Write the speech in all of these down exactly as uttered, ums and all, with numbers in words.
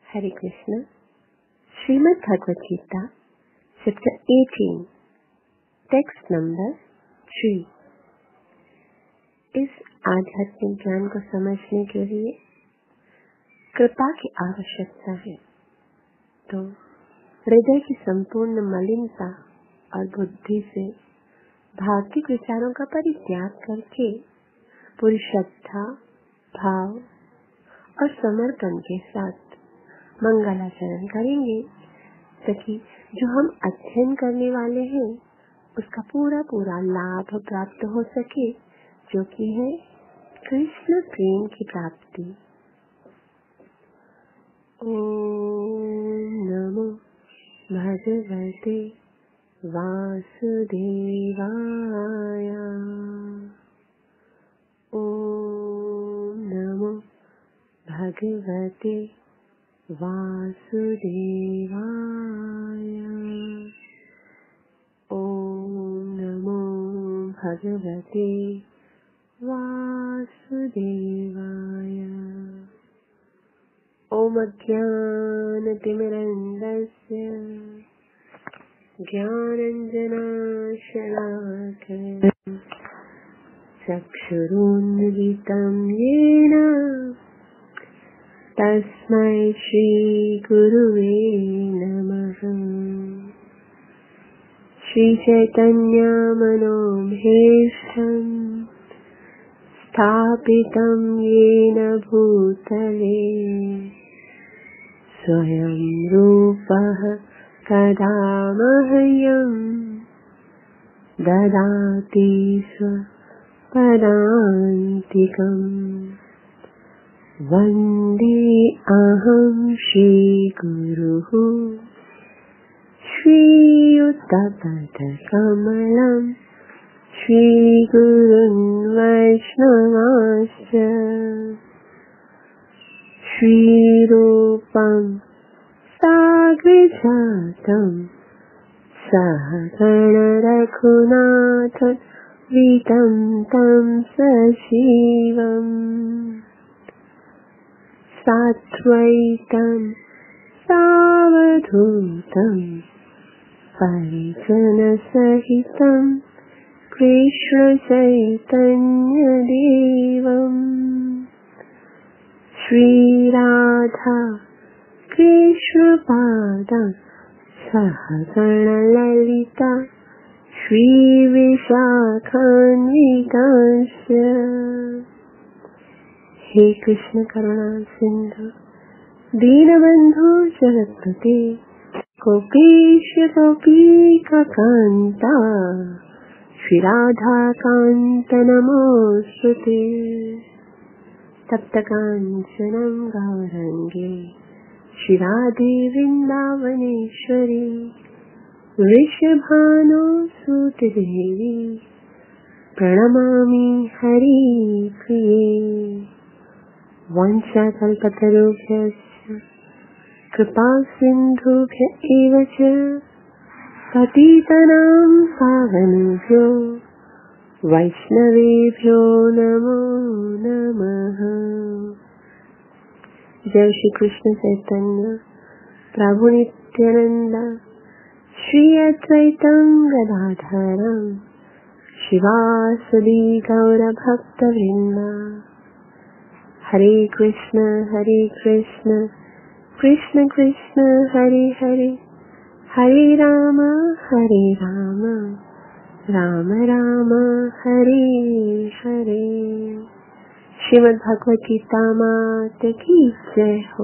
हरे Krishna. Shrimad Bhagavad Gita chapter अठारह, text number three. इस आध्यात्मिक ज्ञान को समझने के लिए कृपा की आवश्यकता है। तो हृदय की संपूर्ण मलिनता और बुद्धि से भौतिक विचारों का परित्याग करके पूरी श्रद्धा, भाव और समर्पण के साथ मंगलाचरण करेंगे, ताकि जो हम अध्ययन करने वाले हैं उसका पूरा पूरा लाभ प्राप्त हो सके, जो कि है कृष्ण प्रेम की प्राप्ति। ओम नमो भगवते वासुदेवाय। ओम नमो भगवते वासुदेवाय। ओम नमो भगवते वासुदेवाय। ओम अज्ञानतिमिरन्धस्य ज्ञानाञ्जनशलाकया चक्षुरुन्मिलितं येन तस्मै श्रीगुरुवे नमः। श्रीचैतन्यमनोभीष्टं स्थापितं येन भूतले स्वयं रूपः कदा मह्यं ददाति स्वपदान्तिकम्। वन्दे अहं श्रीगुरुः श्रीयुतपदकमलं श्रीगुरुन् वैष्णवांश्च श्रीरूपं साग्रजातं सहगण रघुनाथ वितं तं सजीवम् साद्वैतं सावधूतं परिजनसहितं कृष्णचैतन्यदेवम् श्रीराधा कृष्णपादं सहगणललिता श्रीविशाखान्वितांश्च। हे कृष्ण करुणा सिंधु दीनबंधु जगत्पते गोपीश गोपीकान्ता श्री राधा कांत नमोस्तुते। तप्त कांचनं गौरंगे श्री राधे वृंदावनेश्वरी वृषभानुसुते देवी प्रणमामि हरिप्रिये। वाञ्छाकल्पतरुभ्यश्च कृपासिन्धुभ्य एव च पतितानां पावनेभ्यो वैष्णवेभ्यो नमो नमः। जय श्री कृष्ण चैतन्य प्रभु नित्यानंद श्री अद्वैतं गदाधरं शिवासदि गौर भक्तवृंद। हरे कृष्ण हरे कृष्ण कृष्ण कृष्ण हरे हरे हरे राम हरे राम राम राम हरे हरे। श्रीमद् भगवद गीता मात की जय हो।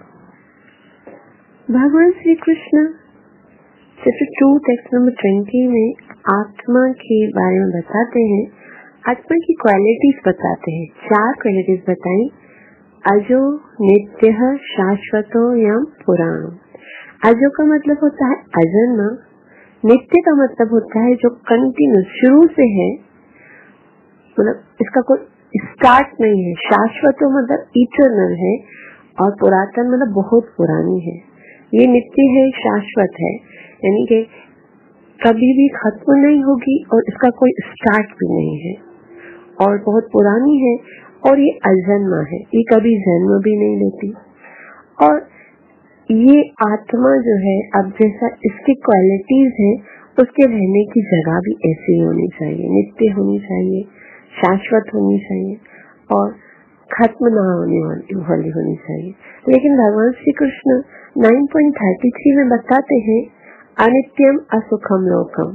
भगवान Shri Krishna chapter two text number twenty में आत्मा के बारे में बताते हैं। आत्मा की क्वालिटीज बताते हैं। चार क्वालिटीज बताई। अजो, नित्य, शाश्वतो यम पुराणो। अजो का मतलब होता है अजन्म। नित्य का मतलब होता है जो कंटिन्यू शुरू से है, मतलब इसका कोई स्टार्ट नहीं है। शाश्वतो मतलब इटर्नल है, और पुरातन मतलब बहुत पुरानी है। ये नित्य है, शाश्वत है, यानी कि कभी भी खत्म नहीं होगी और इसका कोई स्टार्ट भी नहीं है, और बहुत पुरानी है, और ये अजन्मा है, ये कभी जन्म भी नहीं लेती। और ये आत्मा जो है, अब जैसा इसकी क्वालिटीज है, उसके रहने की जगह भी ऐसी होनी चाहिए, नित्य होनी चाहिए, शाश्वत होनी चाहिए और खत्म ना होने वाली होनी चाहिए। लेकिन भगवान श्री कृष्ण नौ पॉइंट थर्टी थ्री में बताते हैं अनित्यम असुखम लोकम।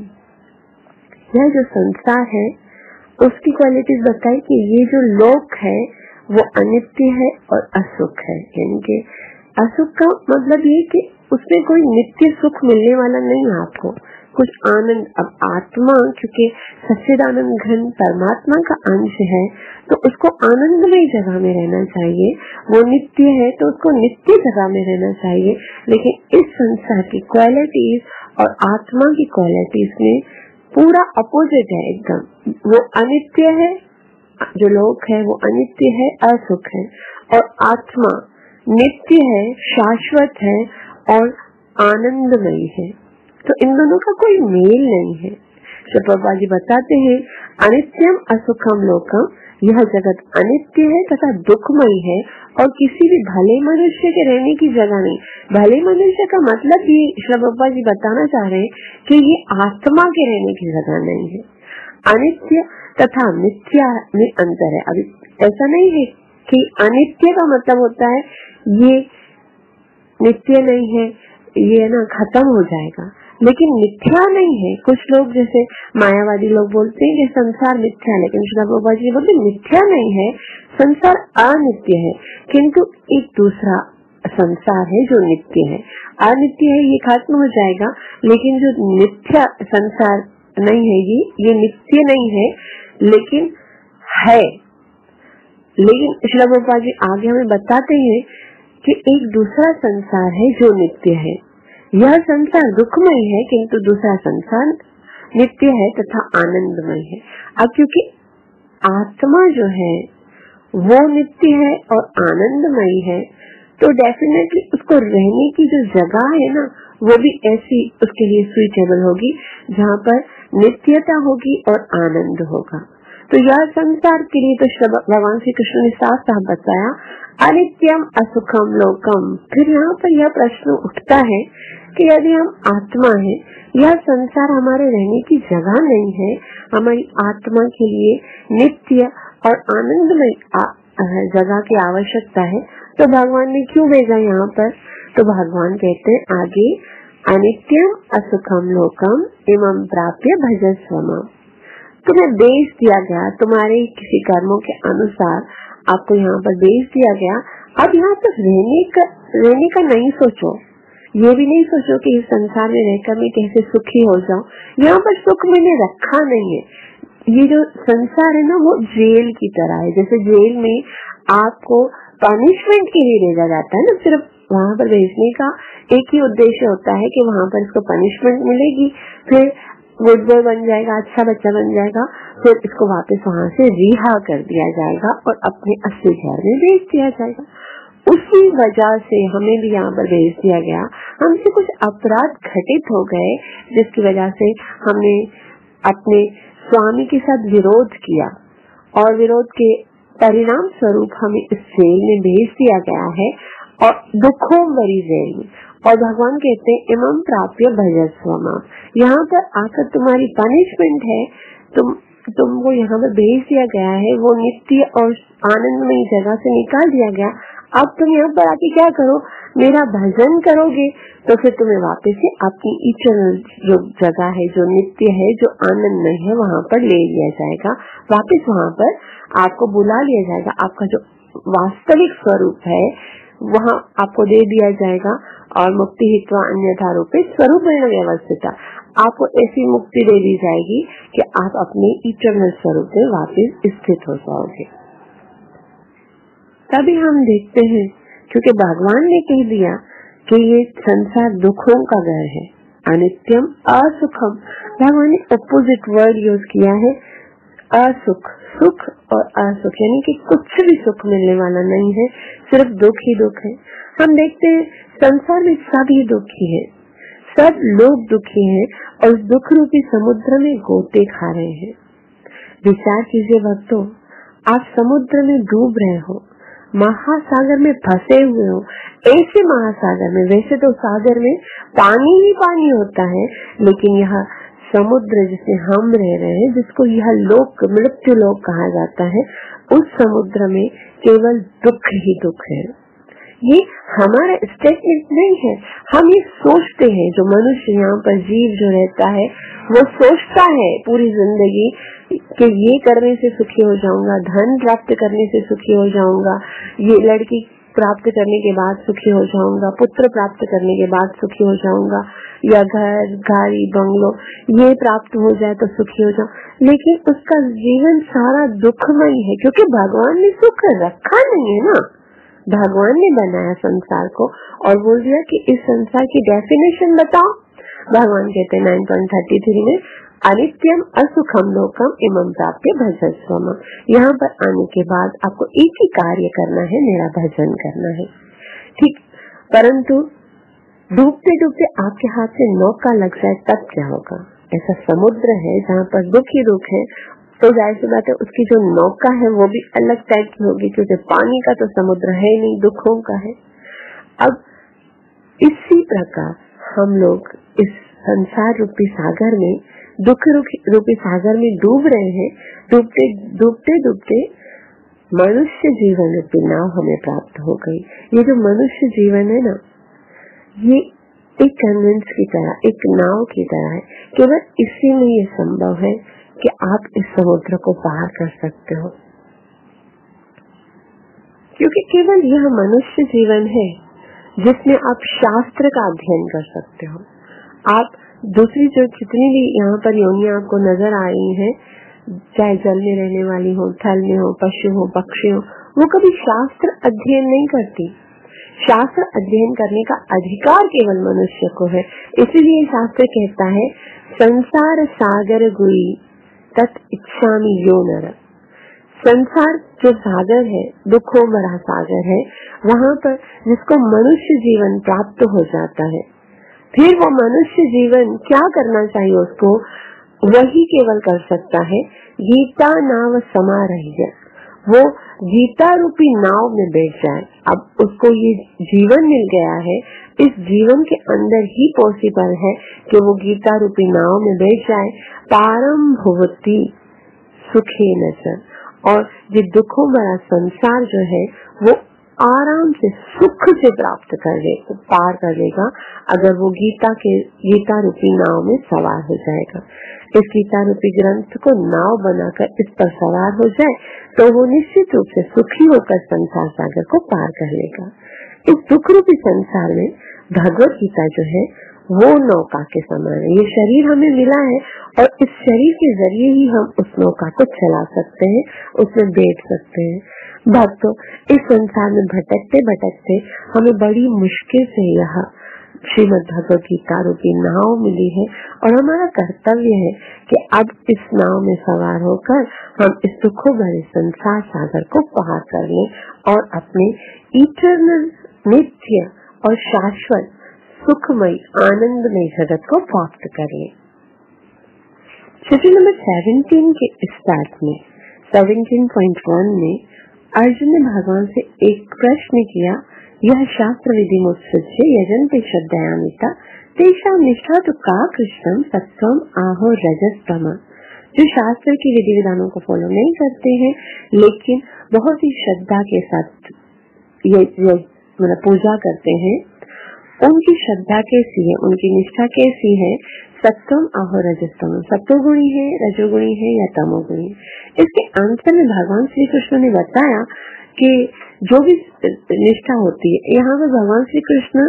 यह जो संसार है उसकी क्वालिटीज बताई कि ये जो लोक है वो अनित्य है और असुख है। यानी कि असुख का मतलब ये कि उसमें कोई नित्य सुख मिलने वाला नहीं है आपको, कुछ आनंद। अब आत्मा क्योंकि सच्चिदानंद घन परमात्मा का अंश है तो उसको आनंदमय जगह में रहना चाहिए। वो नित्य है तो उसको नित्य जगह में रहना चाहिए। लेकिन इस संसार की क्वालिटीज और आत्मा की क्वालिटीज में पूरा अपोजिट है एकदम। वो अनित्य है, जो लोक है वो अनित्य है, असुख है, और आत्मा नित्य है, शाश्वत है और आनंदमय है। तो इन दोनों का कोई मेल नहीं है। तो प्रभुपाद जी बताते हैं अनित्यम असुखम लोकम, यह जगत अनित्य है तथा दुखमय है और किसी भी भले मनुष्य के रहने की जगह नहीं। भले मनुष्य का मतलब ये श्री प्रभुपाद जी बताना चाह रहे हैं कि ये आत्मा के रहने की जगह नहीं है। अनित्य तथा मिथ्या में अंतर है। अभी ऐसा नहीं है कि अनित्य का मतलब होता है ये नित्य नहीं है, ये ना खत्म हो जाएगा, लेकिन मिथ्या नहीं है। कुछ लोग जैसे मायावादी लोग बोलते हैं कि संसार मिथ्या है, लेकिन श्री प्रभुपाद जी बोलते मिथ्या नहीं है, संसार अनित्य है। किंतु एक दूसरा संसार है जो नित्य है। अनित्य है, ये खत्म हो जाएगा, लेकिन जो मिथ्या संसार नहीं है, ये ये नित्य नहीं है लेकिन है। लेकिन श्री प्रभुपाद जी आगे हमें बताते हैं कि एक दूसरा संसार है जो नित्य है। यह संसार दुखमय है किंतु दूसरा संसार नित्य है तथा आनंदमय है। अब क्योंकि आत्मा जो है वो नित्य है और आनंदमय है तो डेफिनेटली उसको रहने की जो जगह है ना वो भी ऐसी उसके लिए सुइटेबल होगी जहाँ पर नित्यता होगी और आनंद होगा। तो यह संसार के लिए तो भगवान श्री कृष्ण ने साफ साफ बताया अनित्यम असुखम लोकम। फिर यहाँ पर यह प्रश्न उठता है कि यदि हम आत्मा है, यह संसार हमारे रहने की जगह नहीं है, हमारी आत्मा के लिए नित्य और आनंदमय जगह की आवश्यकता है, तो भगवान ने क्यों भेजा यहाँ पर? तो भगवान कहते हैं आगे अनित्यम असुखम लोकम इमं प्राप्य भजस्वम। तुम्हें बेच दिया गया, तुम्हारे किसी कर्मों के अनुसार आपको यहाँ पर बेच दिया गया। अब यहाँ पर रहने का रहने का नहीं सोचो, ये भी नहीं सोचो कि इस संसार में रहकर मैं कैसे सुखी हो जाऊं। यहाँ पर सुख मैंने रखा नहीं है। ये जो संसार है ना वो जेल की तरह है। जैसे जेल में आपको पनिशमेंट के लिए भेजा जाता है ना, सिर्फ वहाँ पर भेजने का एक ही उद्देश्य होता है कि वहाँ पर इसको पनिशमेंट मिलेगी, फिर गुड बॉय बन जाएगा, अच्छा बच्चा बन जाएगा, फिर इसको वापस वहाँ से रिहा कर दिया जाएगा और अपने असली घर में भेज दिया जाएगा। उसी वजह से हमें भी यहाँ पर भेज दिया गया। हमसे कुछ अपराध घटित हो गए जिसकी वजह से हमने अपने स्वामी के साथ विरोध किया और विरोध के परिणाम स्वरूप हमें इस जेल में भेज दिया गया है और दुखों भरी जेल में। और भगवान कहते हैं इमं प्राप्य भजस्वम। यहाँ पर आकर तुम्हारी पनिशमेंट है, तुम तुमको यहाँ पर भेज दिया गया है, वो नित्य और आनंदमय जगह से निकाल दिया गया। अब तुम यहाँ पर आके क्या करो? मेरा भजन करोगे तो फिर तुम्हें वापस से अपनी इटर्नल जो जगह है, जो नित्य है, जो आनंद में है, वहाँ पर ले लिया जाएगा। वापस वहाँ पर आपको बुला लिया जाएगा। आपका जो वास्तविक स्वरूप है वहाँ आपको दे दिया जाएगा और मुक्ति हित्वा अन्यथा रूपे स्वरूप व्यवस्थित, आपको ऐसी मुक्ति दे दी जाएगी कि आप अपने इटर्नल स्वरूप में वापस स्थित हो जाओगे। तभी हम देखते हैं क्योंकि भगवान ने कह दिया कि ये संसार दुखों का घर है, अनित्यम असुखम। भगवान ने अपोजिट वर्ड यूज किया है, असुख, सुख और असुख, यानी कि कुछ भी सुख मिलने वाला नहीं है, सिर्फ दुख ही दुख है। हम देखते हैं संसार में सभी दुखी है, सब लोग दुखी हैं और उस दुख रूपी समुद्र में गोते खा रहे हैं। विचार कीजिए भक्तों, आप समुद्र में डूब रहे हो, महासागर में फंसे हुए हो, ऐसे महासागर में, वैसे तो सागर में पानी ही पानी होता है, लेकिन यह समुद्र जिसमें हम रह रहे हैं, जिसको यह लोक मृत्यु लोक कहा जाता है, उस समुद्र में केवल दुख ही दुख है। ये हमारा स्टेटमेंट नहीं है, हम ये सोचते हैं। जो मनुष्य यहाँ पर जीव जो रहता है वो सोचता है पूरी जिंदगी कि ये करने से सुखी हो जाऊंगा, धन प्राप्त करने से सुखी हो जाऊंगा, ये लड़की प्राप्त करने के बाद सुखी हो जाऊंगा, पुत्र प्राप्त करने के बाद सुखी हो जाऊंगा, या घर गाड़ी बंगलो ये प्राप्त हो जाए तो सुखी हो जाऊं। लेकिन उसका जीवन सारा दुखमय है, क्योंकि भगवान ने सुख रखा नहीं है ना। भगवान ने बनाया संसार को और बोल दिया कि इस संसार की डेफिनेशन बताओ। भगवान कहते हैं नाइन पॉइंट थर्टी थ्री में, अनित्यम असुखम लोकम इमं प्राप्य भजस्वम। यहाँ पर आने के बाद आपको एक ही कार्य करना है, मेरा भजन करना है, ठीक। परंतु डूबते डूबते आपके हाथ से नौका लग जाए तब क्या होगा? ऐसा समुद्र है जहाँ पर दुख ही दुख है, तो जाहिर सी बात है उसकी जो नौका है वो भी अलग टाइप की होगी, क्योंकि पानी का तो समुद्र है नहीं, दुखों का है। अब इसी प्रकार हम लोग इस संसार रूपी सागर में, दुख रूपी सागर में डूब रहे हैं। डूबते डूबते डूबते मनुष्य जीवन रूपी नाव हमें प्राप्त हो गई। ये जो मनुष्य जीवन है ना, ये एक कन्वेंस की तरह, एक नाव की तरह है। केवल इसी में ये संभव है कि आप इस समुद्र को पार कर सकते हो, क्योंकि केवल यह मनुष्य जीवन है जिसमें आप शास्त्र का अध्ययन कर सकते हो। आप दूसरी जो जितनी भी यहाँ पर योनियां आपको नजर आ रही हैं, चाहे जल में रहने वाली हो, थल में हो, पशु हो, पक्षी हो, वो कभी शास्त्र अध्ययन नहीं करती। शास्त्र अध्ययन करने का अधिकार केवल मनुष्य को है। इसीलिए शास्त्र कहता है, संसार सागर गुई तत् इच्छामि यो नर। संसार जो सागर है, दुखों भरा सागर है, वहाँ पर जिसको मनुष्य जीवन प्राप्त हो जाता है, फिर वो मनुष्य जीवन क्या करना चाहिए उसको, वही केवल कर सकता है गीता नाव समारह्य, वो गीता रूपी नाव में बैठ जाए। अब उसको ये जीवन मिल गया है, इस जीवन के अंदर ही पॉसिबल है कि वो गीता रूपी नाव में बैठ जाए। पारम भुवती सुखे नचर, और ये दुखों भरा संसार जो है वो आराम से सुख से प्राप्त कर ले, पार कर लेगा, अगर वो गीता के गीता रूपी नाव में सवार हो जाएगा। इस गीता रूपी ग्रंथ को नाव बनाकर इस पर सवार हो जाए तो वो निश्चित रूप से सुखी होकर संसार सागर को पार कर लेगा। इस दुख रूपी संसार में भगवत गीता जो है वो नौका के समान है। ये शरीर हमें मिला है और इस शरीर के जरिए ही हम उस नौका को चला सकते हैं, उसमें बैठ सकते हैं। भक्तों, इस संसार में भटकते भटकते हमें बड़ी मुश्किल से यह श्रीमद् भगवद गीता रूपी नाव मिली है और हमारा कर्तव्य है कि अब इस नाव में सवार होकर हम इस दुखों भरे संसार सागर को पार कर लें और अपने इटर्नल, नित्य और शाश्वत सुखमय आनंदमय जगत को प्राप्त कर लें। चैप्टर नंबर सेवनटीन के स्टार्ट में सेवनटीन पॉइंट वन में अर्जुन ने भगवान से एक प्रश्न किया, यह शास्त्र विधि मुत्सुज्य यजन्ते श्रद्धयान्विता तेषां निष्ठा तो का कृष्णम सत्वम आहो रजस्तम। जो शास्त्र की विधि विधानों को फॉलो नहीं करते हैं लेकिन बहुत ही श्रद्धा के साथ ये, ये मतलब पूजा करते हैं, उनकी श्रद्धा कैसी है, उनकी निष्ठा कैसी है? सत्वम आहो रजस्तम, सत्वगुणी है, रजोगुणी है या तमोगुणी? इसके आंसर में भगवान श्री कृष्ण ने बताया कि जो भी निष्ठा होती है, यहाँ पे भगवान Shri Krishna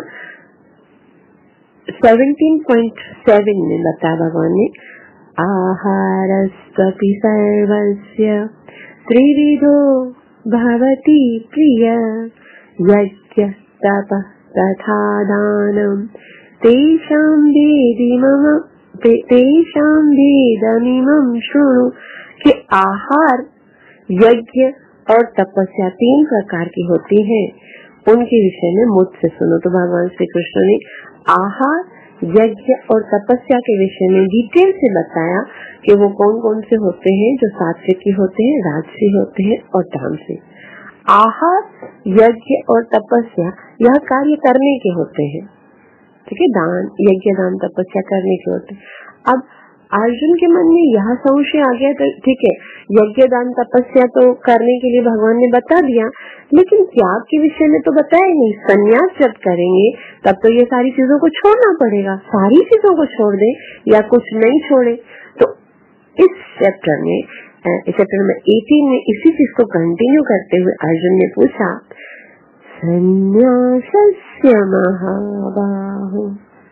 seventeen point seven में बताया भगवान ने, आहारस्त्वपि सर्वस्य त्रिविधो भवति प्रिय यज्ञ तपः तथा दानम तेषां वेदिमम तेषां वेदमिमं शृणु। कि आहार, यज्ञ और तपस्या तीन प्रकार की होती है, उनके विषय में मुझसे सुनो। तो भगवान श्री कृष्ण ने आहार, यज्ञ और तपस्या के विषय में डिटेल से बताया कि वो कौन कौन से होते हैं, जो सात्विकी होते हैं, राजसी होते हैं और तामसी। आहार, यज्ञ और तपस्या यह कार्य करने के होते हैं, ठीक है। दान, यज्ञ, दान, तपस्या करने के होते हैं। अब अर्जुन के मन में यह संशय आ गया, तो ठीक है, यज्ञ, दान, तपस्या तो करने के लिए भगवान ने बता दिया, लेकिन त्याग के विषय में तो बताया नहीं। संन्यास जब करेंगे तब तो ये सारी चीजों को छोड़ना पड़ेगा, सारी चीजों को छोड़ दे या कुछ नहीं छोड़े। तो इस चैप्टर में चैप्टर नंबर अठारह में इसी चीज को कंटिन्यू करते हुए अर्जुन ने पूछा, संन्यासस्य महाबाहो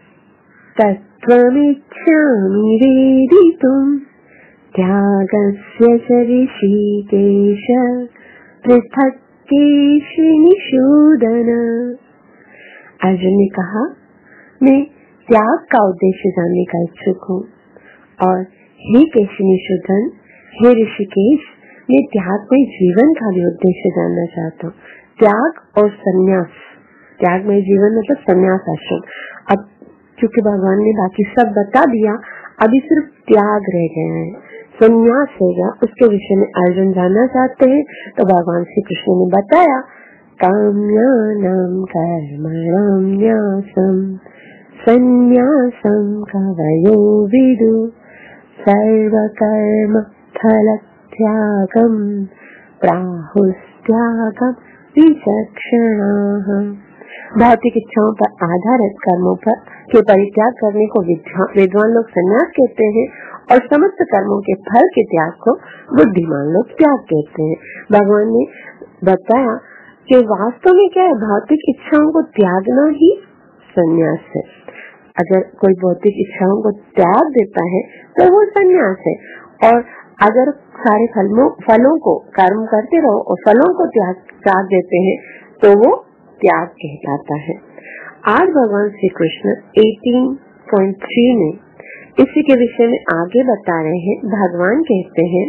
तत्त्वमिच्छामि वेदितुम् त्यागस्य च ऋषिकेश पृथक् केशिनिषूदन। अर्जुन ने कहा, मैं त्याग का उद्देश्य जानने का इच्छुक हूँ, और हे केशिनिषूदन, हे ऋषिकेश, मैं त्याग में जीवन का भी उद्देश्य जानना चाहता हूँ। त्याग और संन्यास, त्याग में जीवन मतलब संन्यास आश्रम। अब क्योंकि भगवान ने बाकी सब बता दिया, अभी सिर्फ त्याग रह गया है, संन्यास है गया, उसके विषय में अर्जुन जानना चाहते हैं। तो भगवान श्री कृष्ण ने बताया, काम्यानां कर्मणां न्यासं संन्यासं कवयो विदु सर्वकर्म फलत्यागं प्राहुस्त्यागं विचक्षणाः। भौतिक इच्छाओं पर आधारित कर्मों पर के परित्याग करने को विद्वान लोग संन्यास कहते हैं, और समस्त कर्मों के फल के त्याग को बुद्धिमान लोग त्याग कहते हैं। भगवान ने बताया कि वास्तव में क्या है, भौतिक इच्छाओं को त्यागना ही संन्यास है। अगर कोई भौतिक इच्छाओं को त्याग देता है तो वो संन्यास है, और अगर सारे फलों फलों को कर्म करते रहो और फलों को त्याग त्याग देते हैं तो वो त्याग कहलाता है। आज भगवान श्री कृष्ण अठारह पॉइंट तीन में इसी के विषय में आगे बता रहे हैं। भगवान कहते हैं,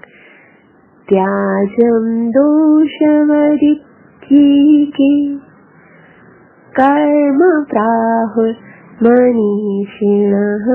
त्याजम दोषवदित्ये कर्म प्राहुर मनीषिणः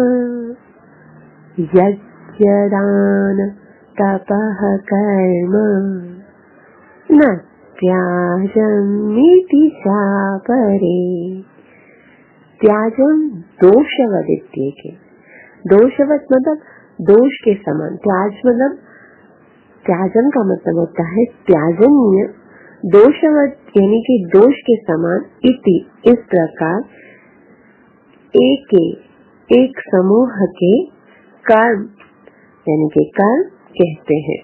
यज्ञदान तपः कर्म न त्याजमिति चापरे। त्याजम दोषवदित्ये के, दोषवत मतलब दोष के समान, त्याज मतलब त्याजन का मतलब होता है त्याजनीय, दोषवत यानी कि दोष के समान, इति इस प्रकार, एक एक समूह के कर्म यानी कि कर्म कहते हैं।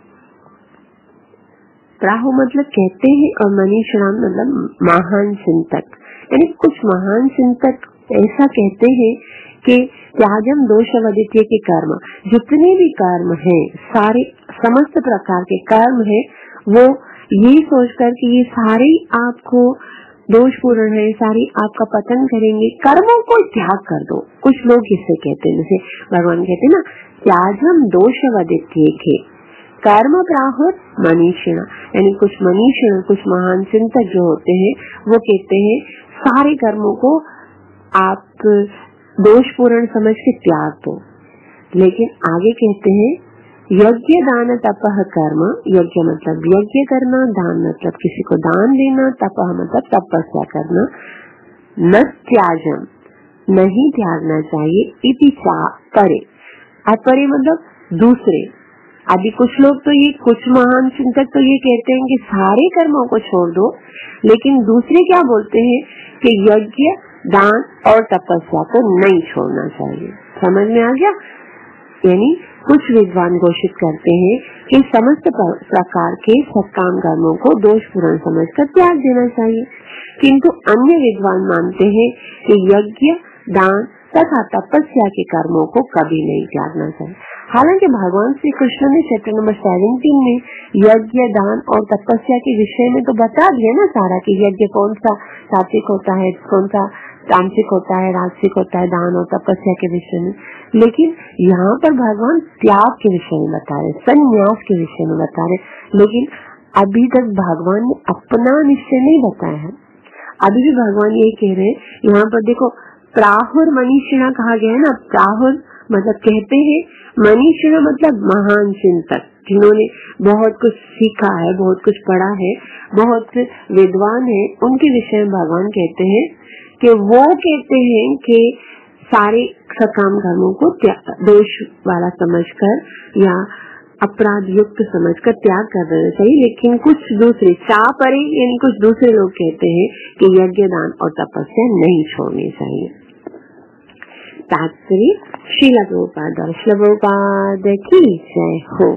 प्राहु मतलब कहते हैं, और मनीषिणाम मतलब महान चिंतक, यानी कुछ महान चिंतक ऐसा कहते हैं कि त्याजम दोषवदित्य के कर्म, जितने भी कर्म हैं, सारे समस्त प्रकार के कर्म हैं, वो ये सोचकर कि ये सारे आपको दोषपूर्ण है, सारी आपका पतन करेंगे, कर्मों को त्याग कर दो। कुछ लोग इससे कहते हैं, जैसे भगवान कहते हैं ना, त्याजम दोषवदित्य के कर्म प्राहुर मनीषिणा, यानी कुछ मनीषिण, कुछ महान चिंतक जो होते हैं वो कहते हैं सारे कर्मों को आप दोषपूर्ण समझ के त्याग दो। लेकिन आगे कहते हैं, यज्ञ दान तपः कर्म, यज्ञ मतलब यज्ञ करना, दान मतलब किसी को दान देना, तपः मतलब तपस्या करना, न त्याजम नहीं त्यागना चाहिए, इति चा परे, अपरे मतलब दूसरे। अभी कुछ लोग तो ये, कुछ महान चिंतक तो ये कहते हैं कि सारे कर्मों को छोड़ दो, लेकिन दूसरे क्या बोलते हैं कि यज्ञ दान और तपस्या को नहीं छोड़ना चाहिए। समझ में आ गया? यानी कुछ विद्वान घोषित करते हैं कि समस्त प्रकार के सत्काम कर्मों को दोषपूर्ण समझकर त्याग देना चाहिए, किंतु अन्य विद्वान मानते हैं कि यज्ञ दान तथा तपस्या के कर्मों को कभी नहीं त्यागना चाहिए। हालांकि भगवान श्री कृष्ण ने चैप्टर नंबर सत्रह में यज्ञ दान और तपस्या के विषय में तो बता दिया ना सारा, कि यज्ञ कौन सा सात्विक होता है, कौन सा तामसिक होता है, राजसिक होता है, दान और तपस्या के विषय में। लेकिन यहाँ पर भगवान त्याग के विषय में बता रहे, संन्यास के विषय में बता रहे, लेकिन अभी तक भगवान ने अपना निश्चय नहीं बताया है। अभी भी भगवान ये कह रहे हैं, यहाँ पर देखो प्राहुर मनीषिणा कहा गया है ना, प्राहुर मतलब कहते हैं, मनीषिणा मतलब महान चिंतक, जिन्होंने बहुत कुछ सीखा है, बहुत कुछ पढ़ा है, बहुत विद्वान है, उनके विषय में भगवान कहते हैं कि वो कहते हैं कि सारे सकाम कर्मों को दोष वाला समझकर या अपराध युक्त समझकर त्याग कर देना चाहिए। लेकिन कुछ दूसरे चाह परे यानी कुछ दूसरे लोग कहते हैं कि यज्ञ, दान और तपस्या नहीं छोड़नी चाहिए। तात्पर्य श्रील प्रभुपाद और श्रील प्रभुपाद की जय हो।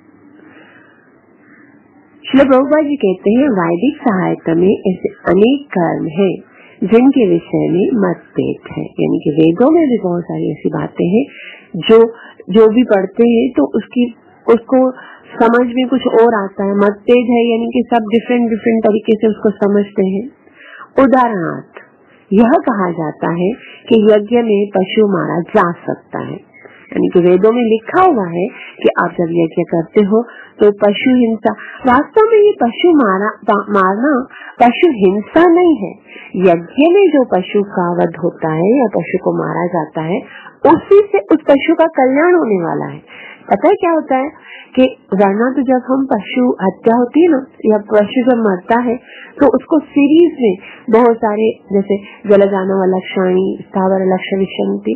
श्रील प्रभुपाद जी कहते हैं वैदिक सहायता में ऐसे अनेक कर्म हैं जिनके विषय में मतभेद है, यानी कि वेदों में भी बहुत सारी ऐसी बातें हैं जो जो भी पढ़ते हैं तो उसकी उसको समझ में कुछ और आता है। मतभेद है यानी कि सब डिफरेंट डिफरेंट तरीके से उसको समझते हैं। उदाहरणार्थ यह कहा जाता है कि यज्ञ में पशु मारा जा सकता है, यानी कि वेदों में लिखा हुआ है कि आप जब यज्ञ करते हो तो पशु हिंसा, वास्तव में ये पशु मारा मारना पशु हिंसा नहीं है। यज्ञ में जो पशु का वध होता है या पशु को मारा जाता है उसी से उस पशु का कल्याण होने वाला है। पता है क्या होता है कि वरना तो जब हम पशु हत्या होती है ना या पशु जब मरता है तो उसको सीरीज में बहुत सारे जैसे जलजानव लक्षणी, स्थावर लक्ष्य विषंति,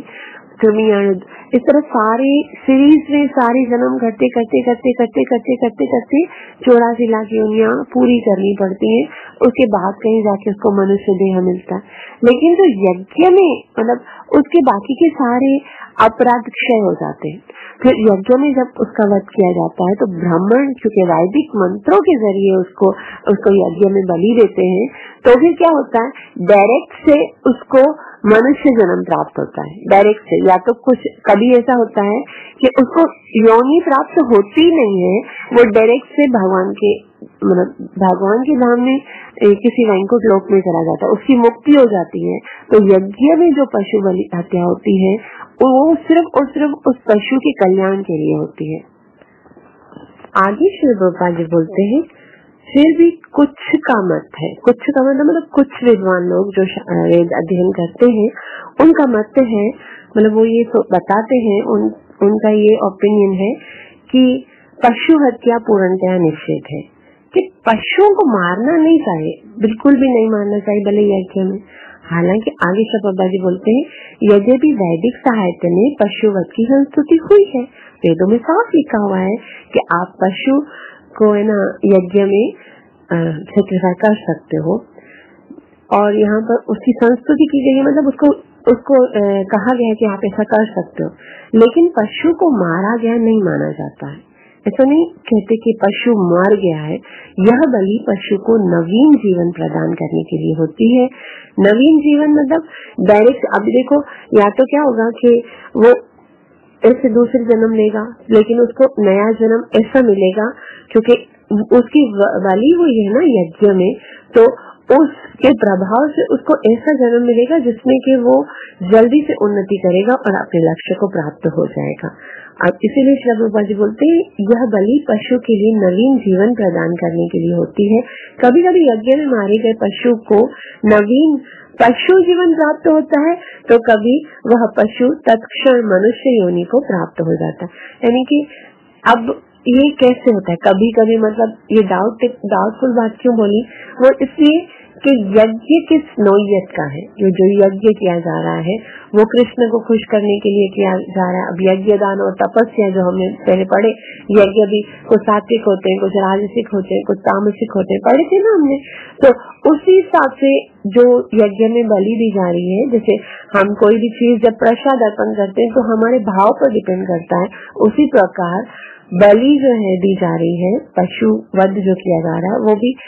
इस तरह सारे सीरीज में सारे जन्म करते करते करते करते करते करते करते चौरासी लाख योनियां पूरी करनी पड़ती है। उसके बाद कहीं जाके उसको मनुष्य देह मिलता है। लेकिन तो यज्ञ में मतलब उसके बाकी के सारे अपराध क्षय हो जाते हैं। फिर यज्ञ में जब उसका वध किया जाता है तो ब्राह्मण चूंकि वैदिक मंत्रों के जरिए उसको उसको यज्ञ में बलि देते हैं तो फिर क्या होता है, डायरेक्ट से उसको मनुष्य जन्म प्राप्त होता है। डायरेक्ट से, या तो कुछ कभी ऐसा होता है कि उसको योनि प्राप्त होती नहीं है, वो डायरेक्ट से भगवान के मतलब भगवान के धाम में किसी वैकुंठ लोक में चला जाता है, उसकी मुक्ति हो जाती है। तो यज्ञ में जो पशु बलि हत्या होती है वो सिर्फ और सिर्फ उस पशु के कल्याण के लिए होती है। आगे श्री प्रभुपाद जी बोलते हैं फिर भी कुछ का मत है, कुछ का मतलब मतलब कुछ विद्वान लोग जो वेद अध्ययन करते हैं उनका मत है, मतलब वो ये तो बताते हैं उन, उनका ये ओपिनियन है कि पशु हत्या पूर्णतया निषेध है, कि पशुओं को मारना नहीं चाहिए, बिल्कुल भी नहीं मारना चाहिए भले यज्ञ में। हालांकि आगे शब्द जी बोलते हैं यद्यपि वैदिक साहित्य में पशुवध की संस्तुति हुई है, वेदों में साफ लिखा हुआ है कि आप पशु को है ना यज्ञ में सैक्रिफाइस कर सकते हो और यहाँ पर उसकी संस्तुति की गई है, मतलब उसको उसको आ, कहा गया है कि आप ऐसा कर सकते हो। लेकिन पशु को मारा गया नहीं माना जाता है, ऐसा नहीं कहते कि पशु मर गया है। यह बलि पशु को नवीन जीवन प्रदान करने के लिए होती है। नवीन जीवन मतलब डायरेक्ट, अब देखो या तो क्या होगा कि वो ऐसे दूसरे जन्म लेगा लेकिन उसको नया जन्म ऐसा मिलेगा क्योंकि उसकी बलि हुई है ना यज्ञ में, तो उसके प्रभाव से उसको ऐसा जन्म मिलेगा जिसमें कि वो जल्दी से उन्नति करेगा और अपने लक्ष्य को प्राप्त हो जाएगा। अब इसीलिए श्री प्रभुपाद जी बोलते हैं यह बलि पशु के लिए नवीन जीवन प्रदान करने के लिए होती है। कभी कभी यज्ञ में मारे गए पशु को नवीन पशु जीवन प्राप्त होता है तो कभी वह पशु तत्क्षण मनुष्य योनि को प्राप्त हो जाता है। यानी कि अब ये कैसे होता है, कभी कभी मतलब ये डाउट डाउटफुल बात क्यों बोली, वो इसलिए कि यज्ञ किस नौयत का है, जो जो यज्ञ किया जा रहा है वो कृष्ण को खुश करने के लिए किया जा रहा है। अब यज्ञ दान और तपस्या जो हमने पहले पढ़े, यज्ञ भी कुछ सात्विक होते हैं, कुछ राजसिक होते हैं, कुछ तामसिक होते हैं, पढ़े थे ना हमने। तो उसी हिसाब से जो यज्ञ में बलि दी जा रही है, जैसे हम कोई भी चीज जब प्रसाद अर्पण करते हैं तो हमारे भाव पर डिपेंड करता है, उसी प्रकार बलि जो है दी जा रही है, पशु वध जो किया जा रहा है वो भी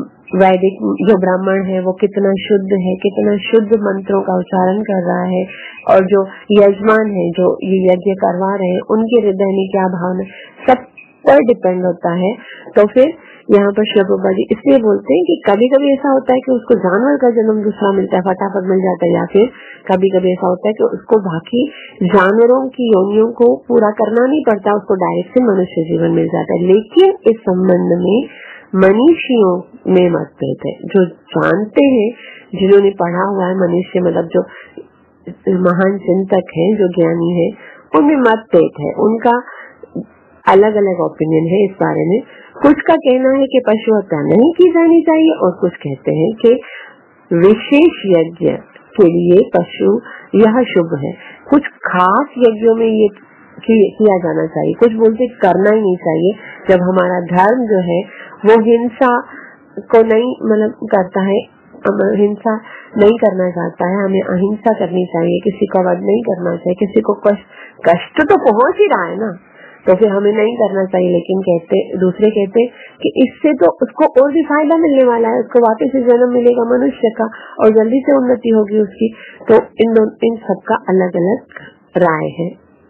वैदिक जो ब्राह्मण है वो कितना शुद्ध है, कितना शुद्ध मंत्रों का उच्चारण कर रहा है, और जो यजमान है जो ये यज्ञ करवा रहे हैं उनके हृदय में क्या भावना, सब पर डिपेंड होता है। तो फिर यहाँ पर श्री प्रभुपाद जी इसलिए बोलते हैं कि कभी कभी ऐसा होता है कि उसको जानवर का जन्म दूसरा मिलता है, फटाफट मिल जाता है, या फिर कभी कभी ऐसा होता है कि उसको बाकी जानवरों की योनियों को पूरा करना नहीं पड़ता, उसको डायरेक्ट से मनुष्य जीवन मिल जाता है। लेकिन इस संबंध में मनीषियों में मतभेद है, जो जानते हैं, जिन्होंने पढ़ा हुआ है, मनुष्य मतलब जो महान चिंतक है, जो ज्ञानी है, उनमें मतभेद है। उनका अलग अलग ओपिनियन है इस बारे में। कुछ का कहना है कि पशु हत्या नहीं की जानी चाहिए और कुछ कहते हैं कि विशेष यज्ञ के लिए पशु यह शुभ है। कुछ खास यज्ञों में ये किया जाना चाहिए, कुछ बोलते करना ही नहीं चाहिए। जब हमारा धर्म जो है वो हिंसा को नहीं मतलब करता है, हिंसा नहीं करना चाहता है, हमें अहिंसा करनी चाहिए, किसी का वध नहीं करना चाहिए, किसी को कष्ट कष्ट तो पहुंच ही रहा है ना, तो फिर हमें नहीं करना चाहिए। लेकिन कहते दूसरे कहते कि इससे तो उसको और भी फायदा मिलने वाला है, उसको वापस से जन्म मिलेगा मनुष्य का और जल्दी से उन्नति होगी उसकी। तो इन इन सबका अलग अलग राय है।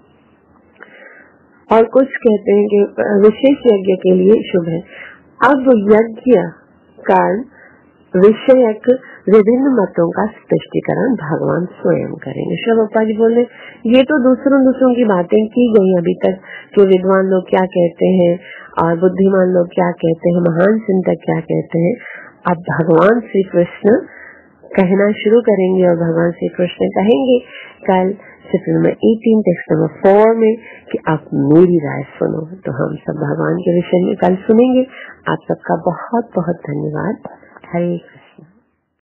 और कुछ कहते हैं कि विशेष यज्ञ के लिए शुभ है। अब यज्ञ कारण विषयक विभिन्न मतों का स्पष्टीकरण भगवान स्वयं करेंगे। श्री प्रभुपाद जी बोले ये तो दूसरों दूसरों की बातें की गई अभी तक कि विद्वान लोग क्या कहते हैं और बुद्धिमान लोग क्या कहते हैं, महान चिंतक क्या कहते हैं। अब भगवान श्री कृष्ण कहना शुरू करेंगे और भगवान श्री कृष्ण कहेंगे कल चैप्टर नंबर अठारह टेक्स्ट नंबर फोर में कि आप मेरी राय सुनो। तो हम सब भगवान के विषय में कल सुनेंगे। आप सबका बहुत बहुत धन्यवाद। हरे कृष्ण।